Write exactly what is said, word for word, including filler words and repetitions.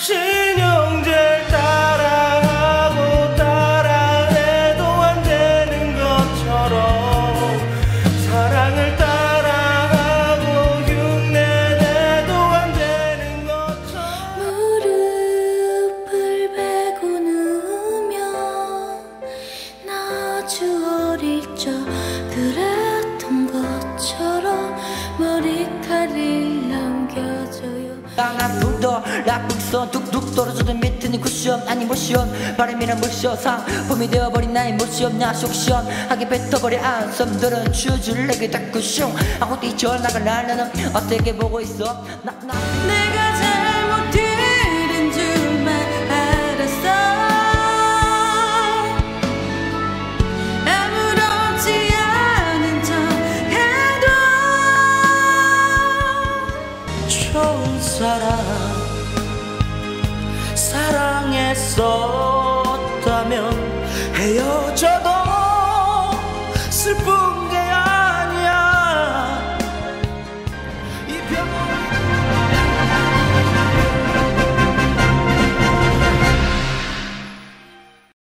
신용제를 따라하고 따라해도 안 되는 것처럼 사랑을 따라하고 흉내내도 안 되는 것처럼 무릎을 베고 누우면 나 아주 어릴 적 그랬던 것처럼 머리카락을 남겨줘요. 땅아 뚝떠 락북선 뚝뚝 떨어져도 밑에는 쿠션 아니 모션 바람이란 물쇼 상품이 되어버린 나의 모션 나 속시원하게 뱉어버려 안섬들은 추줄내게 닦구숑 하고 뛰쳐나갈 날나는 어떻게 보고 있어 나, 나. 내가 잘못 들은 줄만 알았어. 아무렇지 않은 척 해도 좋은 사람 사랑했었다면 헤어져도 슬픈